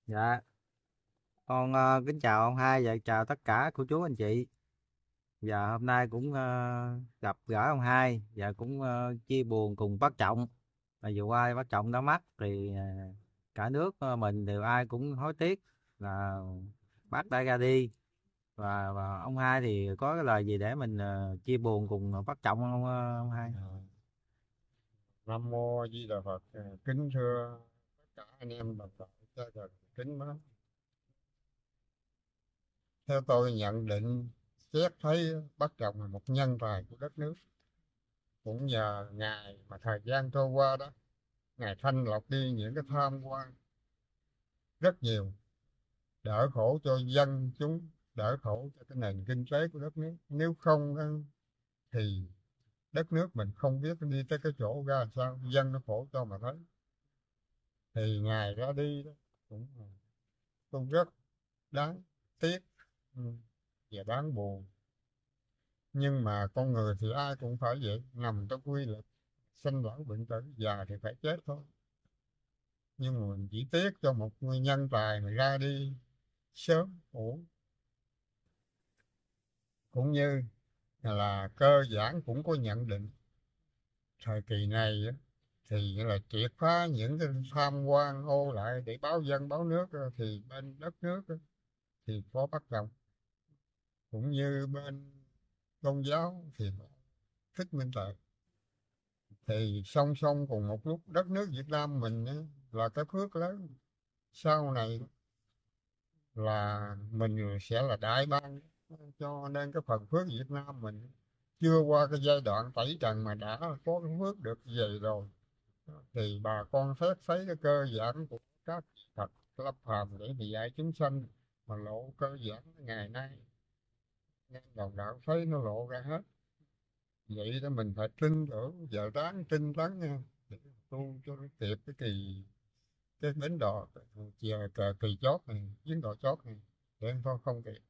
Dạ, con kính chào ông hai và chào tất cả cô chú anh chị. Và hôm nay cũng gặp gỡ ông hai và cũng chia buồn cùng bác Trọng. Là vừa qua bác Trọng đã mất thì cả nước mình đều ai cũng hối tiếc là bác đã ra đi. Và ông hai thì có cái lời gì để mình chia buồn cùng bác Trọng không ông hai? Nam mô Di Đà Phật. Kính thưa tất cả anh em đồng đạo cha gần kính bác. Theo tôi nhận định xét thấy bác Trọng là một nhân tài của đất nước. Cũng nhờ ngài mà thời gian trôi qua đó, ngài thanh lọc đi những cái tham quan rất nhiều, đỡ khổ cho dân chúng, đỡ khổ cho cái nền kinh tế của đất nước. Nếu không thì đất nước mình không biết đi tới cái chỗ ra làm sao, dân nó khổ cho mà thấy. Thì ngài ra đi đó cũng tôi rất đáng tiếc, ừ, và đáng buồn. Nhưng mà con người thì ai cũng phải vậy, nằm trong quy luật sinh lão bệnh tử, già thì phải chết thôi. Nhưng mà mình chỉ tiếc cho một người nhân tài mà ra đi sớm uổng. Cũng như là cơ bản cũng có nhận định thời kỳ này á, thì là triệt phá những cái tham quan ô lại để báo dân báo nước á, thì bên đất nước á, thì có bất đồng. Cũng như bên tôn giáo thì Thích Minh Tuệ. Thì song song cùng một lúc đất nước Việt Nam mình á, là cái phước lớn. Sau này là mình sẽ là đại bang, cho nên cái phần phước Việt Nam mình chưa qua cái giai đoạn tẩy trần mà đã có cái phước được như vậy rồi. Thì bà con phép thấy cái cơ bản của các Phật lập phàm để mà dạy chúng sanh mà lộ cơ bản ngày nay, nên đồng đạo thấy nó lộ ra hết. Vậy đó mình phải tin tưởng, giờ ráng tin tấn nha, để tu cho nó kịp cái bến đò, giờ kỳ chót này, chuyến đò chót này, để thôi không kịp.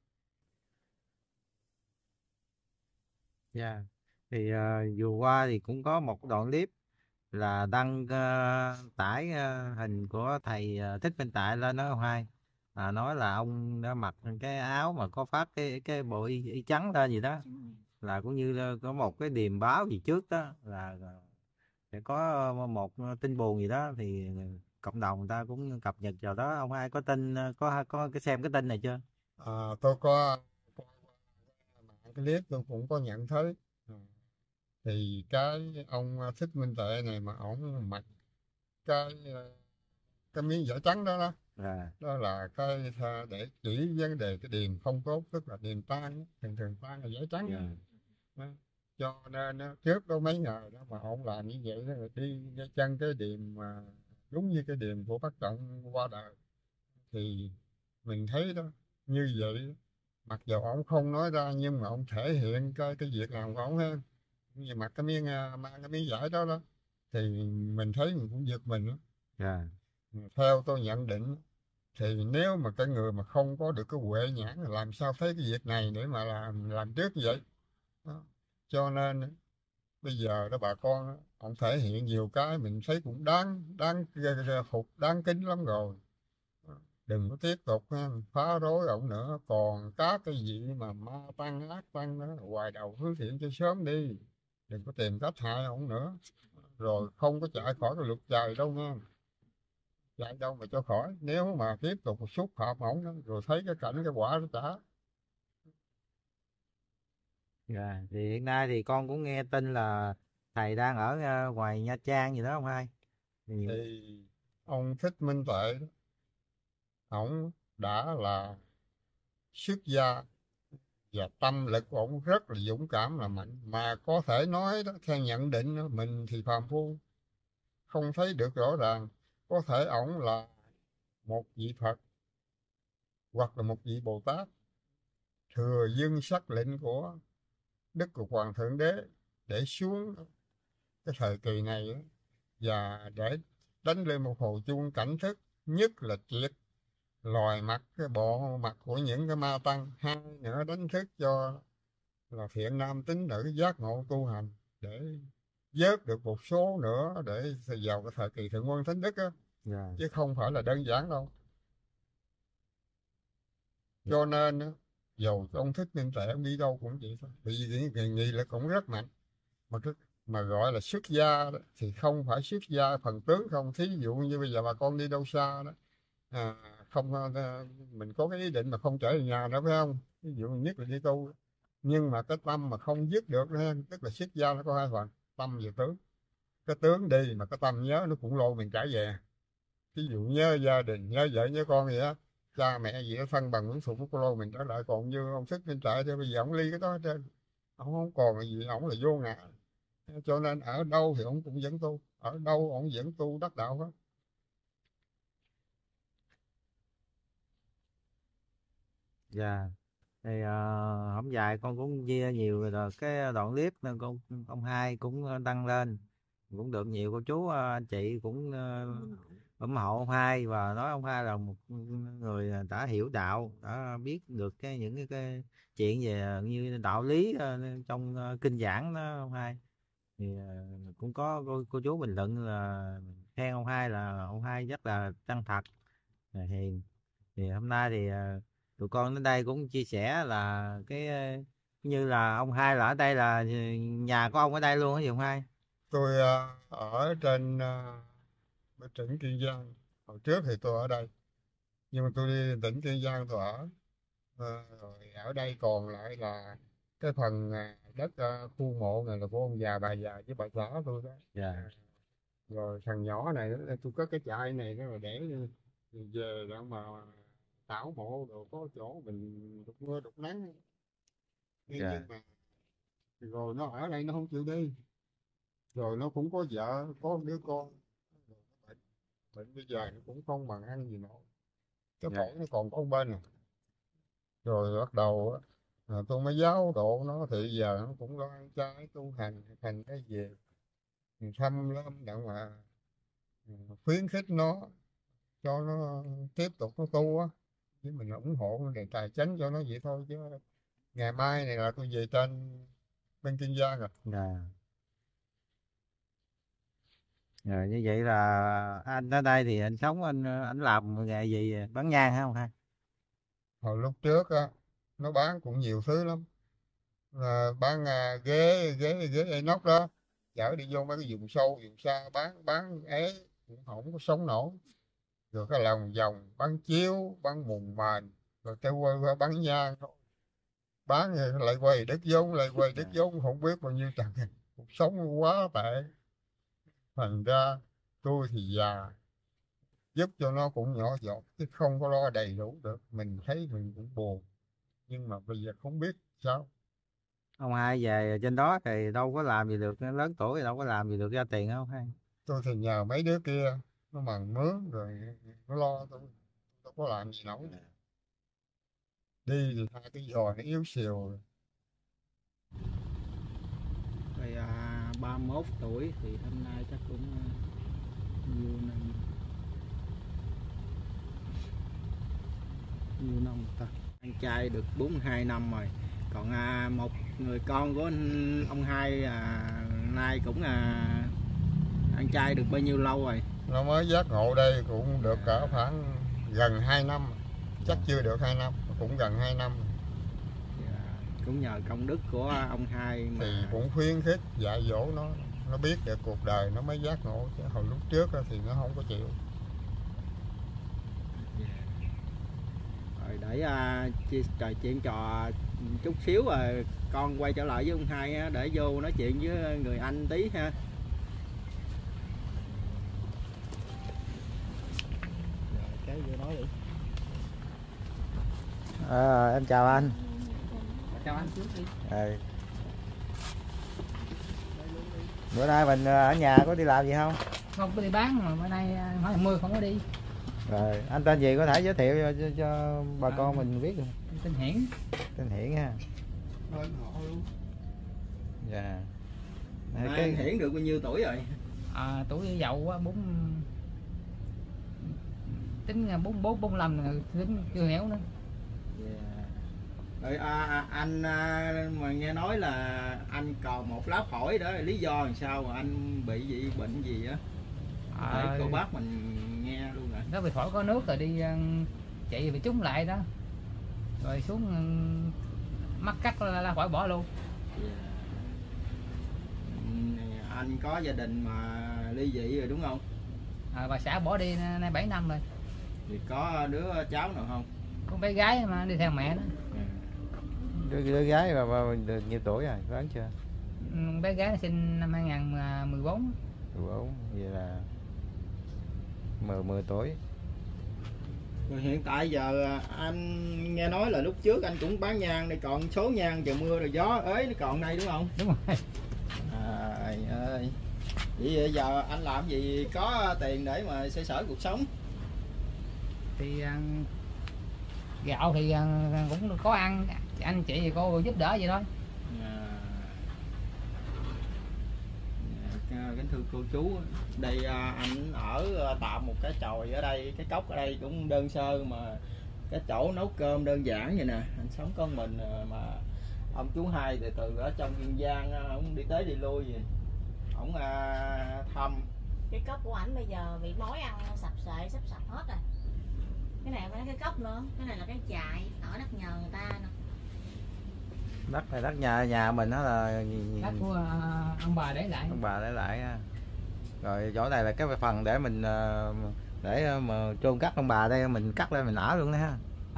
Dạ. Thì vừa qua thì cũng có một đoạn clip là đăng tải hình của thầy Thích Minh Tại lên đó ông hai, nói là ông đã mặc cái áo mà có phát cái bộ y trắng lên gì đó, là cũng như là có một cái điềm báo gì trước đó là sẽ có một tin buồn gì đó, thì cộng đồng người ta cũng cập nhật vào đó. Ông hai có tin có cái xem cái tin này chưa? Tôi có mạng clip tôi cũng có nhận thấy. À, thì cái ông Thích Minh Tuệ này mà ổng mặc cái cái miếng vải trắng đó đó, À, đó là cái để chỉ vấn đề cái điềm không tốt, tức là điềm tan á. Thường thường tan là vải trắng á. dạ, Đó. Cho nên á, trước đó mấy ngày đó mà ông làm như vậy đó, rồi đi cái chân cái điềm mà đúng như cái điềm của bác Trọng qua đời, thì mình thấy đó, như vậy mặc dù ông không nói ra nhưng mà ông thể hiện cái việc làm của ông ha. Nhưng mà cái miếng mang cái miếng vải đó đó, thì mình thấy mình cũng giật mình đó. dạ, Theo tôi nhận định thì nếu mà cái người mà không có được cái huệ nhãn thì làm sao thấy cái việc này để mà làm trước như vậy đó. Cho nên bây giờ đó bà con á, ông thể hiện nhiều cái mình thấy cũng đáng đáng phục, đáng kính lắm rồi. Đừng có tiếp tục phá rối ổng nữa. Còn các cái gì mà ma tăng ác tăng đó, hoài đầu hướng thiện cho sớm đi, đừng có tìm cách hại ổng nữa. Rồi không có chạy khỏi cái luật trời đâu nha, chạy đâu mà cho khỏi, nếu mà tiếp tục xúc phạm ổng đó, rồi thấy cái cảnh cái quả nó trả. dạ. Thì hiện nay thì con cũng nghe tin là thầy đang ở ngoài Nha Trang gì đó ông hai. Thì Thì ông Thích Minh Tuệ đó, ổng đã là xuất gia, và tâm lực của ổng rất là dũng cảm, là mạnh, mà có thể nói đó, theo nhận định đó, mình thì phàm phu không thấy được rõ ràng. Có thể ổng là một vị Phật hoặc là một vị Bồ Tát, thừa dưng sắc lệnh của Đức Cực Hoàng Thượng Đế để xuống cái thời kỳ này á, và để đánh lên một hồi chuông cảnh thức, nhất là triệt lòi mặt cái bộ mặt của những cái ma tăng, hai nữa đánh thức cho là thiện nam tín nữ giác ngộ tu hành, để vớt được một số nữa để vào cái thời kỳ thượng quân thánh đức á, dạ, chứ không phải là đơn giản đâu. Cho nên á, dầu ông Thích Minh Tuệ ông đi đâu cũng vậy thôi, bị nghị lực cũng rất mạnh. Mà gọi là xuất gia đó, thì không phải xuất gia phần tướng không. Thí dụ như bây giờ bà con đi đâu xa đó, à, không mình có cái ý định mà không trở về nhà nữa, phải không? Ví dụ nhất là đi tu, nhưng mà cái tâm mà không dứt được nữa, tức là xuất gia nó có hai phần, tâm và tướng. Cái tướng đi mà cái tâm nhớ nó cũng lôi mình trở về. Ví dụ nhớ gia đình, nhớ vợ nhớ con gì á, cha mẹ gì đó thân bằng quyến thuộc nó lôi mình trở lại. Còn như ông Thích Minh Tuệ thì bây giờ ông ly cái đó hết trơn, ông không còn là gì, ông là vô ngã. Cho nên ở đâu thì ông cũng vẫn tu, ở đâu ông vẫn tu đắc đạo hết. Dạ. Thì hổng dài con cũng chia nhiều rồi cái đoạn clip nên con ông hai cũng đăng lên, cũng được nhiều cô chú anh chị cũng ủng hộ ông hai và nói ông hai là một người đã hiểu đạo, đã biết được những cái chuyện về như đạo lý trong kinh giảng đó ông hai. Thì cũng có cô chú bình luận là khen ông hai là ông hai rất là chân thật, là hiền. Thì hôm nay thì tụi con đến đây cũng chia sẻ là như là ông hai là ở đây là nhà của ông ở đây luôn á gì ông hai? Tôi ở trên bên tỉnh Kiên Giang. Hồi trước thì tôi ở đây, nhưng mà tôi đi tỉnh Kiên Giang tôi ở. Rồi ở đây còn lại là cái phần đất khu mộ này là của ông già bà già với bà xã tôi đó. Dạ. Rồi thằng nhỏ này đó, tôi có cái chai này đó, rồi để về để mà tảo mộ đồ, có chỗ mình đục mưa đục nắng. Dạ. Nhưng mà rồi nó ở đây nó không chịu đi, rồi nó cũng có vợ có đứa con, rồi nó bệnh. Bệnh bây giờ nó cũng không bằng ăn gì nổi, cái Dạ. phổi nó còn có một bên à. Rồi bắt đầu á, tôi mới giáo độ nó, thì giờ nó cũng lo ăn chay tu hành, thành cái gì thăm lâm đặng mà khuyến khích nó, cho nó tiếp tục nó tu á. Chứ mình ủng hộ để tài chính cho nó vậy thôi, chứ ngày mai này là tôi về trên bên Kiên Giang rồi. Dạ. Rồi như vậy là anh ở đây thì anh sống anh làm nghề gì, bán nhang hả ông hai? Hồi lúc trước á, nó bán cũng nhiều thứ lắm. Bán ghế ghế ghế inox đó, chở đi vô mấy cái vùng sâu vùng xa, bán ấy cũng không có sống nổi. Rồi cái lòng vòng bán chiếu, bán mùng mền, rồi cái quay bán nhang thôi. Bán rồi lại quay đất vốn, lại quay đất Dạ. vốn không biết bao nhiêu trần. Cuộc sống quá tệ. Thành ra tôi thì già, giúp cho nó cũng nhỏ giọt chứ không có lo đầy đủ được. Mình thấy mình cũng buồn, nhưng mà bây giờ không biết sao. Ông hai về trên đó thì đâu có làm gì được, lớn tuổi thì đâu có làm gì được ra tiền không hai? Tôi thì nhờ mấy đứa kia nó mần mướn rồi nó lo, tôi đâu có làm gì nổi. Đi thì hai cái giò nó yếu xìu rồi. Rồi 31 tuổi thì hôm nay chắc cũng nhiều năm, nhiều năm ta. Ăn chay được 42 năm rồi. Còn một người con của ông hai nay cũng ăn chay được bao nhiêu lâu rồi? Nó mới giác ngộ đây cũng được cỡ khoảng gần 2 năm, chắc chưa được 2 năm, cũng gần 2 năm. Cũng nhờ công đức của ông hai mà. Thì cũng khuyến khích dạy dỗ nó biết được cuộc đời nó mới giác ngộ, chứ hồi lúc trước thì nó không có chịu. Rồi để trò chuyện trò chút xíu rồi con quay trở lại với ông hai á, để vô nói chuyện với người anh tí ha. Rồi cái vô nói đi. Em chào anh. Chào anh trước đi. Bữa nay mình ở nhà có đi làm gì không? Không có đi bán, mà bữa nay hỏi mưa không có đi. Rồi anh tên gì có thể giới thiệu cho bà con mình biết không? Tên Hiển. Tên Hiển ha. Dạ. Anh Hiển được bao nhiêu tuổi rồi? Tuổi dậu quá, tính 45 rồi, tính chưa héo nữa. Rồi anh mà nghe nói là anh còn một lá phổi đó, lý do làm sao mà anh bị gì, bệnh gì á? Để cô bác mình nghe luôn rồi. Nó bị phổi có nước rồi đi chạy bị trúng lại đó. rồi xuống mắc cắt là khỏi bỏ luôn. Anh có gia đình mà ly dị rồi đúng không? Bà xã bỏ đi nay 7 năm rồi. Thì có đứa cháu nào không? Có bé gái mà đi theo mẹ đó. Đứa gái mà được nhiêu tuổi rồi, đoán chưa? Bé gái sinh năm 2014. 14, vậy là 10 tuổi. Rồi hiện tại giờ anh nghe nói là lúc trước anh cũng bán nhang đây, còn số nhang trời mưa rồi gió ế nó còn đây đúng không? Đúng rồi. Trời ơi. Vậy giờ anh làm gì có tiền để mà xoay sở cuộc sống? Thì gạo thì cũng có ăn, anh chị thì cô giúp đỡ vậy thôi. Kính thưa cô chú, đây anh ở tạm một cái chòi ở đây, cái cốc ở đây cũng đơn sơ mà cái chỗ nấu cơm đơn giản vậy nè. Anh sống con mình mà ông chú hai từ ở trong Kiên Giang ông đi tới đi lui vậy. Ông thăm cái cốc của ảnh bây giờ bị mối ăn sập sệ sắp sập hết rồi. Cái này phải cái cốc nữa, cái này là cái chại ở đất nhờ người ta nè. Đất này đất nhà mình đó là Đất của ông bà để lại. ông bà để lại ha. Rồi chỗ này là cái phần để mình để mà chôn cất ông bà, đây mình cắt lên mình ở luôn đó ha.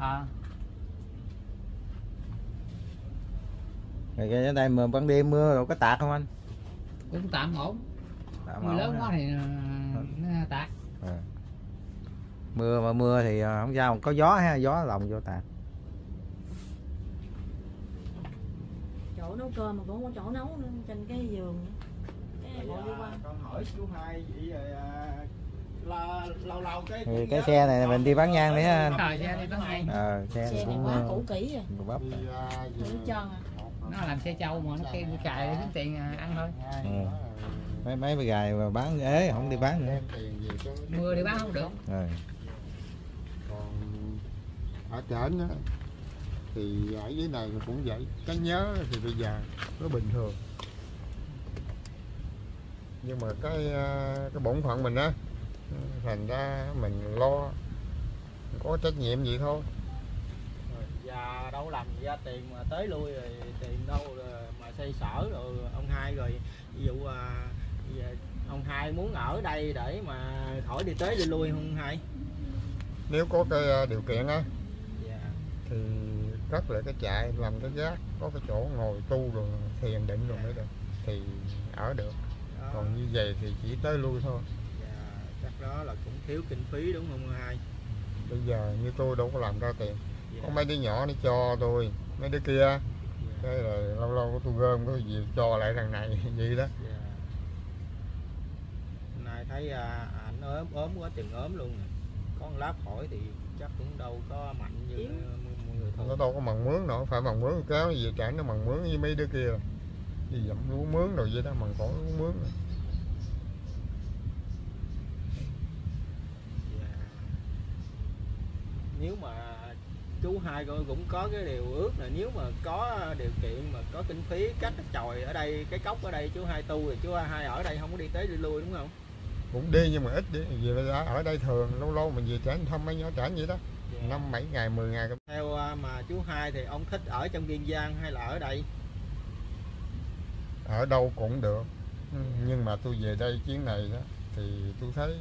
Rồi ở đây mà ban đêm mưa rồi có tạt không anh? Cũng tạm ổn. Mưa lớn quá thì nó tạt. Mưa thì không sao, có gió ha, gió lồng vô tạt. Chỗ nấu cơm mà cũng có chỗ nấu nữa, trên cái giường. Cái bộ đi qua. Con hỏi chú hai vậy rồi lâu cái xe này mình đi bán nhang đấy ha. Xe đi bán nhang. Xe này cũng quá cũ kỹ rồi. bắp. Thử chân à. Nó làm xe trâu mà nó kêu cài để kiếm tiền ăn thôi. Mấy bề gài mà bán ế không đi bán nữa. Mưa đi bán không được. Còn ở trển á thì ở dưới này cũng vậy. Cái nhớ thì bây giờ nó bình thường, nhưng mà cái bổn phận mình á, thành ra mình lo, có trách nhiệm gì thôi. Và đâu làm gì ra tiền mà tới lui rồi tiền đâu rồi mà xây sở rồi ông hai, rồi ví dụ ông hai muốn ở đây để mà khỏi đi tới đi lui không ông hai? Nếu có cái điều kiện á thì cất lại cái trại, làm cái gác, có cái chỗ ngồi tu rồi thiền định rồi mới được thì ở được. Còn như vậy thì chỉ tới lui thôi. Chắc đó là cũng thiếu kinh phí đúng không hai? Bây giờ như tôi đâu có làm ra tiền. Có mấy đứa nhỏ nó cho tôi, mấy đứa kia cái là lâu lâu tôi gom cái gì cho lại thằng này vậy đó. Nay thấy anh ốm quá chừng ốm luôn nè. Có một lát hỏi thì chắc cũng đâu có mạnh như người thường. Nó đâu có mần mướn nữa, phải mần mướn kéo về trại nó mần mướn với mấy đứa kia đi dặm lúa mướn rồi vậy đó, mần cỏ lúa mướn rồi. Nếu mà chú hai cũng có cái điều ước là nếu mà có điều kiện mà có kinh phí cắt cái chòi ở đây, cái cốc ở đây chú hai tu thì chú hai ở đây không có đi tới đi lui đúng không? Cũng đi nhưng mà ít đi, về ở đây thường lâu lâu mình về trển thăm mấy nhỏ trển vậy đó. 5-7 ngày 10 ngày. Theo mà chú hai thì ông thích ở trong Kiên Giang hay là ở đây? Ở đâu cũng được, nhưng mà tôi về đây chuyến này đó thì tôi thấy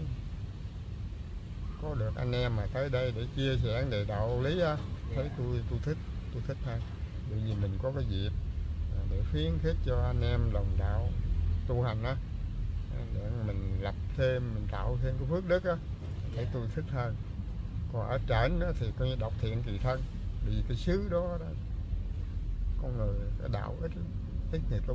có được anh em mà tới đây để chia sẻ về đạo lý á, thấy tôi thích hơn. Bởi vì mình có cái dịp để khuyến khích cho anh em đồng đạo tu hành á, để mình lập thêm, mình tạo thêm cái phước đức á, thấy tôi thích hơn. Còn ở trển đó thì coi như độc thiện kỳ thân, vì cái xứ đó, con người cái đạo ít người tu.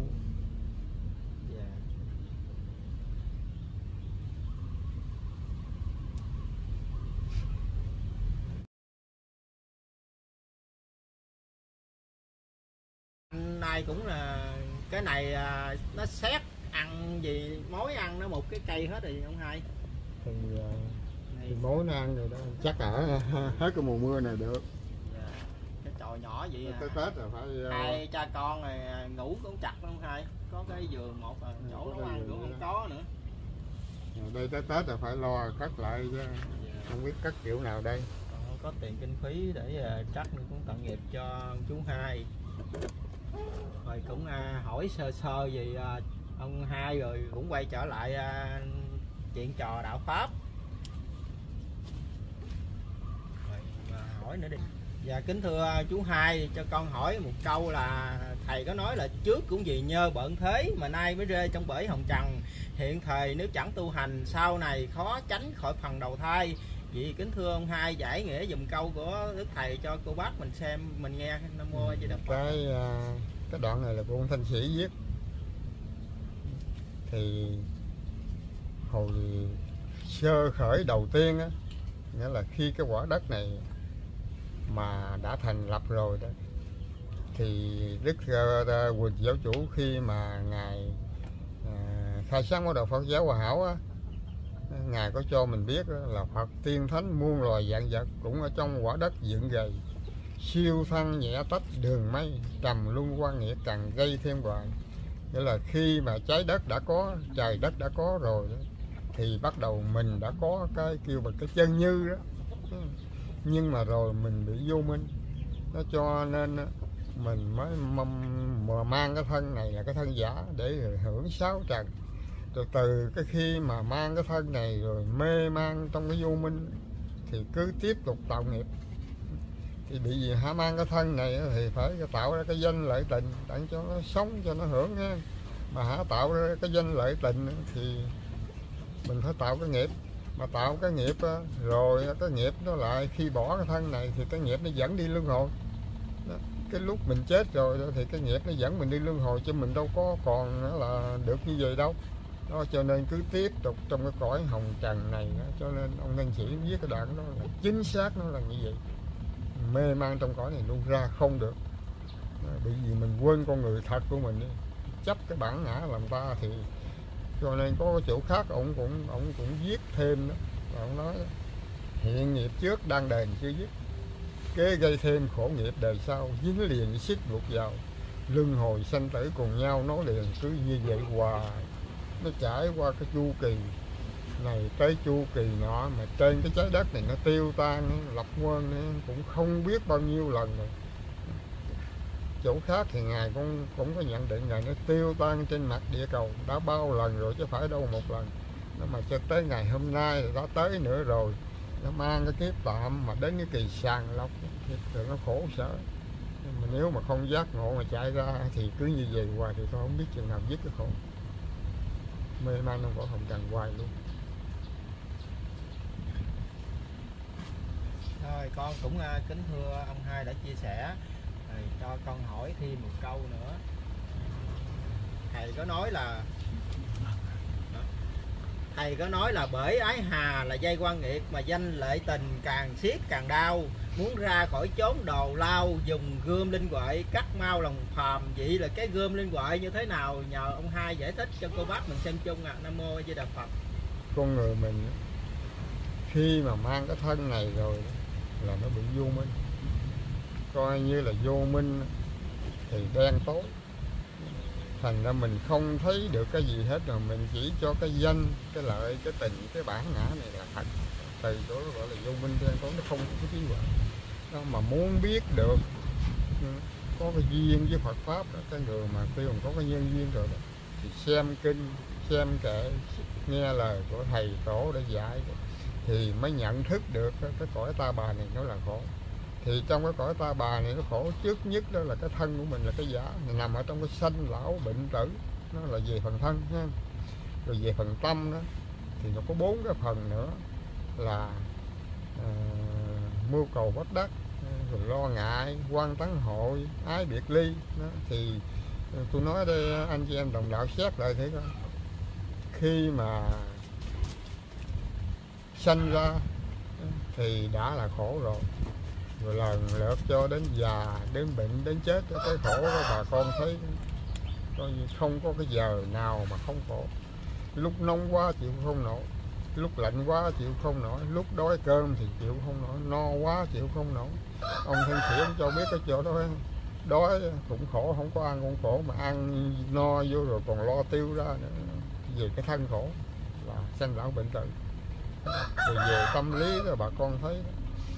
Nay cũng là cái này nó xét ăn gì mối ăn nó một cái cây hết rồi ông hai. Thì mối nó ăn rồi đó, chắc ở hết cái mùa mưa này được. Cái chòi nhỏ vậy tới Tết là phải hai cha con này ngủ cũng chặt không hai, có cái giường một chỗ nấu ăn cũng không có nữa. Đây tới Tết là phải lo cất lại chứ không biết cất kiểu nào đây. Còn có tiền kinh phí để cắt cũng tội nghiệp cho chú Hai. Rồi cũng hỏi sơ sơ về ông Hai, rồi cũng quay trở lại chuyện trò đạo pháp. Rồi hỏi nữa đi. Dạ kính thưa chú Hai, cho con hỏi một câu là thầy có nói là trước cũng vì nhơ bận thế mà nay mới rơi trong bể hồng trần, hiện thời nếu chẳng tu hành sau này khó tránh khỏi phần đầu thai. Vậy kính thưa ông Hai giải nghĩa dùm câu của Đức Thầy cho cô bác mình xem, mình nghe. Nam Mô A Di Đà Phật. Cái đoạn này là của ông Thanh Sĩ viết. Thì hồi sơ khởi đầu tiên á, nghĩa là khi cái quả đất này mà đã thành lập rồi đó, thì Đức Huỳnh Giáo Chủ khi mà ngài khai sáng mối đạo Phật giáo Hòa Hảo á, ngài có cho mình biết là Phật tiên thánh muôn loài vạn vật cũng ở trong quả đất dựng gầy, siêu thăng nhẹ tách đường mây, trầm luân quan nghĩa càng gây thêm hoài. Nghĩa là khi mà trái đất đã có, trời đất đã có rồi đó, thì bắt đầu mình đã có cái kêu bằng cái chân như đó, nhưng mà rồi mình bị vô minh, nó cho nên mình mới mang cái thân này là cái thân giả để hưởng sáu trần. Rồi từ cái khi mà mang cái thân này rồi mê man trong cái vô minh thì cứ tiếp tục tạo nghiệp. Thì bị gì hả, mang cái thân này thì phải tạo ra cái danh lợi tình để cho nó sống, cho nó hưởng ha. Mà hả tạo ra cái danh lợi tình thì mình phải tạo cái nghiệp. Mà tạo cái nghiệp rồi cái nghiệp nó lại khi bỏ cái thân này thì cái nghiệp nó dẫn đi luân hồi. Cái lúc mình chết rồi thì cái nghiệp nó dẫn mình đi luân hồi, chứ mình đâu có còn là được như vậy đâu. Đó, cho nên cứ tiếp tục trong cái cõi hồng trần này đó. Cho nên ông Thanh Sĩ viết cái đoạn đó là chính xác, nó là như vậy. Mê man trong cõi này luôn ra không được. Bởi vì mình quên con người thật của mình đi, chấp cái bản ngã làm ta. Thì cho nên có cái chỗ khác ông cũng viết thêm đó. Ông nói hiện nghiệp trước đang đền chưa dứt, kế gây thêm khổ nghiệp đời sau, dính liền xích buộc vào, luân hồi sanh tử cùng nhau nối liền cứ như vậy hoài. Nó trải qua cái chu kỳ này tới chu kỳ nọ, mà trên cái trái đất này nó tiêu tan lập nguyên cũng không biết bao nhiêu lần rồi. Chỗ khác thì ngài cũng có nhận định là nó tiêu tan trên mặt địa cầu đã bao lần rồi chứ phải đâu một lần. Nó mà cho tới ngày hôm nay thì đã tới nữa rồi, nó mang cái kiếp tạm mà đến cái kỳ sàng lọc thì nó khổ sở. Mà nếu mà không giác ngộ mà chạy ra thì cứ như vậy hoài thì tôi không biết chừng nào dứt cái khổ. Mê man trong cõi hồng trần hoài luôn. Rồi con cũng kính thưa ông Hai đã chia sẻ. Rồi cho con hỏi thêm một câu nữa. Thầy có nói là bởi ái hà là dây quan nghiệt, mà danh lợi tình càng siết càng đau, muốn ra khỏi chốn đồ lao dùng gươm linh huệ cắt mau lòng phàm. Vậy là cái gươm linh huệ như thế nào, nhờ ông Hai giải thích cho cô bác mình xem chung ạ. Nam Mô A Di Đà Phật. Con người mình khi mà mang cái thân này rồi là nó bị vô minh, coi như là vô minh thì đen tối, thành ra mình không thấy được cái gì hết, rồi mình chỉ cho cái danh, cái lợi, cái tình, cái bản ngã này là thật. Từ đó gọi là vô minh đen tối, nó không có trí huệ. Đó, mà muốn biết được có cái duyên với Phật pháp đó, cái người mà kêu có cái nhân duyên rồi đó, thì xem kinh, xem kệ, nghe lời của thầy tổ để dạy thì mới nhận thức được cái cõi ta bà này nó là khổ. Thì trong cái cõi ta bà này nó khổ trước nhất đó là cái thân của mình là cái giả, nằm ở trong cái sanh lão bệnh tử, nó là về phần thân ha. Rồi về phần tâm đó thì nó có 4 cái phần nữa là mưu cầu bất đắc, rồi lo ngại, quan tấn hội, ái biệt ly đó. Thì tôi nói đây anh chị em đồng đạo xét lại thế coi, khi mà sanh ra thì đã là khổ rồi, rồi lần lượt cho đến già, đến bệnh, đến chết, cái khổ đó bà con thấy coi như không có cái giờ nào mà không khổ. Lúc nóng quá chịu không nổi, lúc lạnh quá chịu không nổi, lúc đói cơm thì chịu không nổi, no quá chịu không nổi. Ông Thanh Sĩ ông cho biết cái chỗ đó, đói cũng khổ, không có ăn cũng khổ, mà ăn no vô rồi còn lo tiêu ra nữa. Về cái thân khổ là sanh lão bệnh tử. Rồi về tâm lý rồi bà con thấy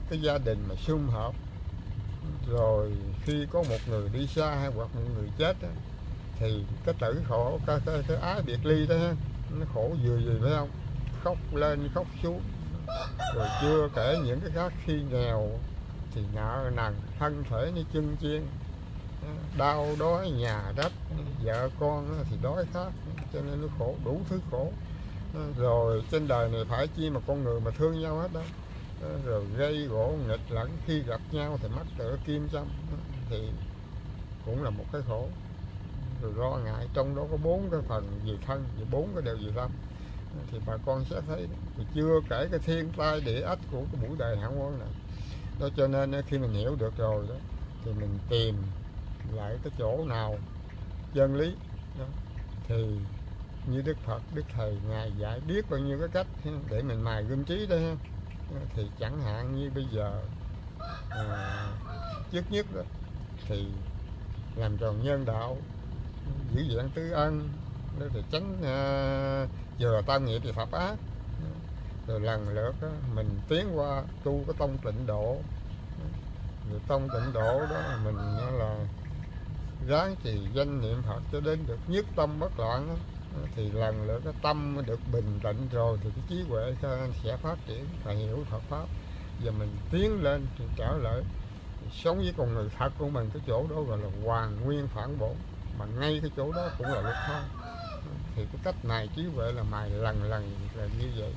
cái gia đình mà sum họp, rồi khi có một người đi xa hay hoặc một người chết đó, thì cái tử khổ, cái ái biệt ly đó ha, nó khổ vừa gì phải không, khóc lên khóc xuống. Rồi chưa kể những cái khác, khi nghèo thì nợ nần, thân thể nó chân chiên, đau đói nhà đất, vợ con thì đói khát, cho nên nó khổ, đủ thứ khổ. Rồi trên đời này phải chi mà con người mà thương nhau hết đó. Rồi gây gỗ nghịch lẫn, khi gặp nhau thì mắc cỡ kim châm, thì cũng là một cái khổ. Rồi lo ngại, trong đó có 4 cái phần về thân, về 4 cái đều về tâm, thì bà con sẽ thấy. Thì chưa kể cái thiên tai địa ách của cái buổi đời hảo quân này đó. Cho nên khi mình hiểu được rồi đó, thì mình tìm lại cái chỗ nào chân lý đó. Thì như Đức Phật, Đức Thầy Ngài dạy biết bao nhiêu cái cách để mình mài gươm trí đó ha. Thì chẳng hạn như bây giờ trước nhất đó, thì làm tròn nhân đạo, giữ dạng tứ ân, thì tránh vừa tam nghiệp thì pháp ác. Rồi lần lượt đó, mình tiến qua tu cái tông tịnh độ. Rồi tông tịnh độ đó mình là ráng trì danh niệm Phật cho đến được nhất tâm bất loạn đó. Thì lần lượt cái tâm được bình tĩnh rồi thì cái trí huệ sẽ phát triển và hiểu Phật pháp. Giờ mình tiến lên thì trở lại sống với con người thật của mình, cái chỗ đó gọi là hoàn nguyên phản bổn, mà ngay cái chỗ đó cũng là luật thôi. Thì cái cách này trí huệ là mài lần là như vậy.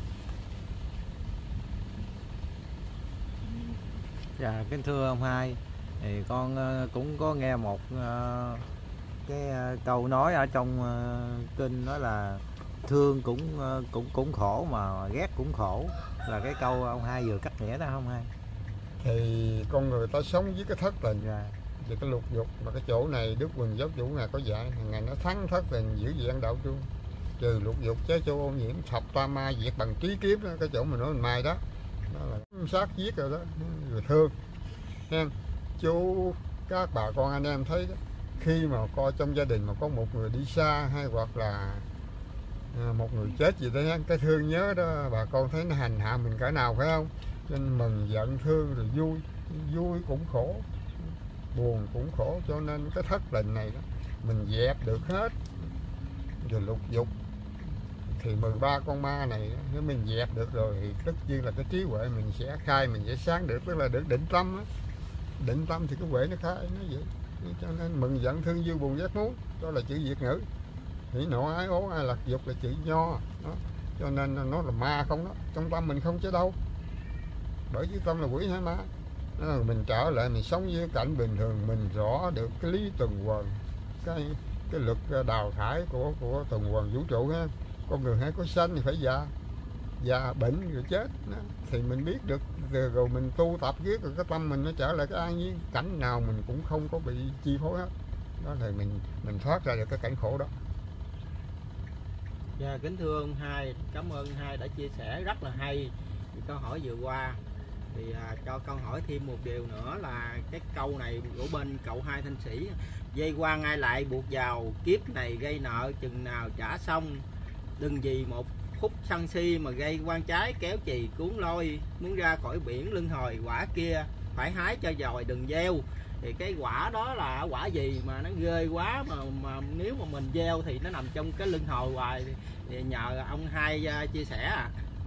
Dạ, kính thưa ông Hai, thì con cũng có nghe một cái câu nói ở trong kinh, đó là thương cũng khổ mà ghét cũng khổ, là cái câu ông Hai vừa cắt nghĩa đó không Hai? Thì con người ta sống với cái thất tình Dạ. Thì cái lục dục, mà cái chỗ này Đức Huỳnh Giáo Chủ này có dạy, ngày nó thắng thất tình giữ dạng đạo trung, trừ lục dục chế châu ô nhiễm, thập tam ma diệt bằng trí kiếp đó. Cái chỗ mình nói mình mai đó, đó là sát giết rồi đó, người thương nha. Chú các bà con anh em thấy đó, khi mà coi trong gia đình mà có một người đi xa hay hoặc là một người chết gì đó, cái thương nhớ đó bà con thấy nó hành hạ mình cỡ nào phải không? Nên mừng giận thương rồi vui cũng khổ, buồn cũng khổ. Cho nên cái thất tình này đó mình dẹp được hết. Rồi lục dục thì 13 con ma này nếu mình dẹp được rồi thì tất nhiên là cái trí huệ mình sẽ khai, mình sẽ sáng được, tức là được định tâm á. Định tâm thì cái huệ nó khai, nó vậy. Cho nên mừng giận thương vui buồn ghét muốn, đó là chữ Việt ngữ. Hỉ nộ ái ố ai lạc dục là chữ Nho đó. Cho nên nó là ma không đó, trong tâm mình không chứ đâu, bởi chữ tâm là quỷ hay ma. Mình trở lại mình sống với cảnh bình thường, mình rõ được cái lý tuần hoàn, cái luật đào thải của tuần hoàn vũ trụ ha. Con người hay có sanh thì phải già bệnh rồi chết đó. Thì mình biết được rồi mình tu tập riết rồi cái tâm mình nó trở lại cái an nhiên, cảnh nào mình cũng không có bị chi phối hết đó. Thì mình thoát ra được cái cảnh khổ đó. Dạ, kính thưa ông Hai, cảm ơn Hai đã chia sẻ rất là hay câu hỏi vừa qua. Thì cho con hỏi thêm một điều nữa là cái câu này của bên cậu Hai Thanh Sĩ: dây qua ngay lại buộc vào, kiếp này gây nợ chừng nào trả xong, đừng vì một phút sân si mà gây quan trái kéo chì cuốn lôi, muốn ra khỏi biển luân hồi quả kia phải hái cho dòi đừng gieo. Thì cái quả đó là quả gì mà nó ghê quá, mà nếu mà mình gieo thì nó nằm trong cái luân hồi hoài, thì nhờ ông Hai chia sẻ.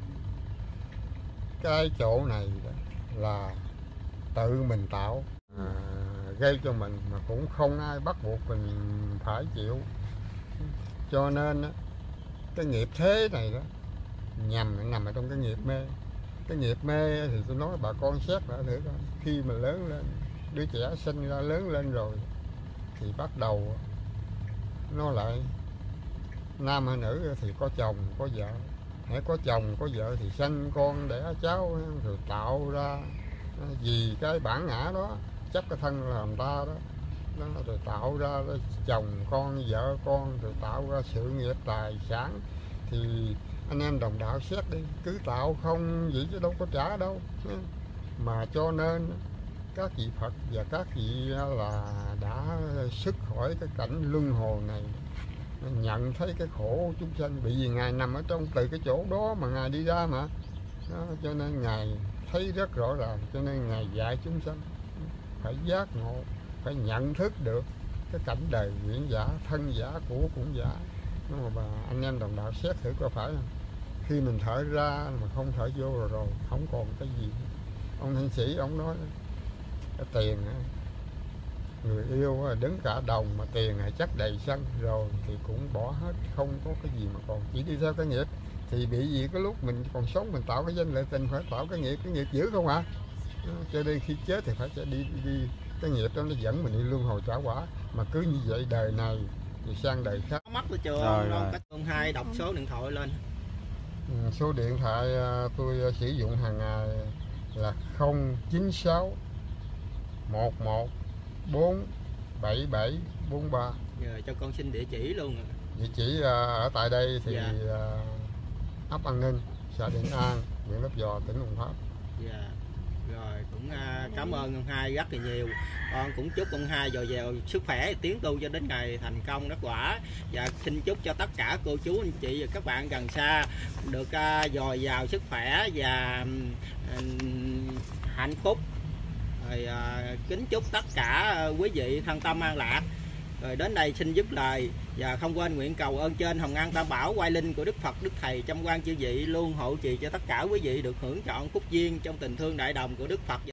Cái chỗ này là tự mình tạo, gây cho mình mà cũng không ai bắt buộc mình phải chịu. Cho nên cái nghiệp thế này đó nhằm nằm ở trong cái nghiệp mê. Cái nghiệp mê thì tôi nói bà con xét lại thử coi, khi mà lớn lên, đứa trẻ sinh ra lớn lên rồi thì bắt đầu nó lại nam hay nữ thì có chồng có vợ. Hãy có chồng có vợ thì sanh con đẻ cháu, rồi tạo ra vì cái bản ngã đó, chấp cái thân làm ta đó, rồi tạo ra chồng con vợ con, rồi tạo ra sự nghiệp tài sản. Thì anh em đồng đạo xét đi, cứ tạo không vậy chứ đâu có trả đâu. Mà cho nên các vị Phật và các vị là đã xuất khỏi cái cảnh luân hồi này, nhận thấy cái khổ chúng sanh, bởi vì Ngài nằm ở trong từ cái chỗ đó mà Ngài đi ra mà đó. Cho nên Ngài thấy rất rõ ràng, cho nên Ngài dạy chúng sanh phải giác ngộ, phải nhận thức được cái cảnh đời nguyện giả, thân giả, của cũng giả. Nhưng mà anh em đồng đạo xét thử có phải không? Khi mình thở ra mà không thở vô rồi không còn cái gì. Ông Hiển Sĩ ông nói cái tiền người yêu đứng cả đồng mà tiền chắc đầy sân rồi thì cũng bỏ hết, không có cái gì mà còn, chỉ đi theo cái nghiệp. Thì bị gì cái lúc mình còn sống mình tạo cái danh lợi tình, phải tạo cái nghiệp dữ không ạ? Cho nên khi chết thì phải đi cái nghiệp đó nó dẫn mình đi luân hồi trả quả. Mà cứ như vậy đời này thì sang đời khác. Mắt tôi chưa? Rồi. Cách Tương 2 đọc số điện thoại lên. Số điện thoại tôi sử dụng hàng ngày là 096 11 477 43. Giờ cho con xin địa chỉ luôn. Địa chỉ ở tại đây thì Dạ. ấp An Ninh, xã Điện An, huyện Lấp Vò, tỉnh Đồng Tháp. Dạ. Rồi cũng cảm ơn ông Hai rất là nhiều. Con cũng chúc ông Hai dồi dào sức khỏe, tiến tu cho đến ngày thành công đắc quả. Và xin chúc cho tất cả cô chú anh chị và các bạn gần xa được dồi dào sức khỏe và hạnh phúc. Rồi kính chúc tất cả quý vị thân tâm an lạc. Rồi đến đây xin dứt lời và không quên nguyện cầu ơn trên hồng an tam bảo quay linh của Đức Phật, Đức Thầy trăm quan chư vị luôn hộ trì cho tất cả quý vị được hưởng trọn phúc duyên trong tình thương đại đồng của Đức Phật.